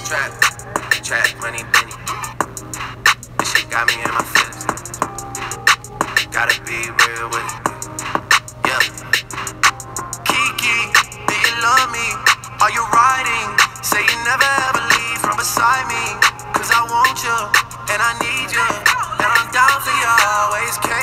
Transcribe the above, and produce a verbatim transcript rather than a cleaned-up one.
Trap, trap, money, Benny. This shit got me in my feelings. Gotta be real with it. Yeah. Kiki, do you love me? Are you riding? Say you never ever leave from beside me. Cause I want you, and I need you, and I'm down for you always.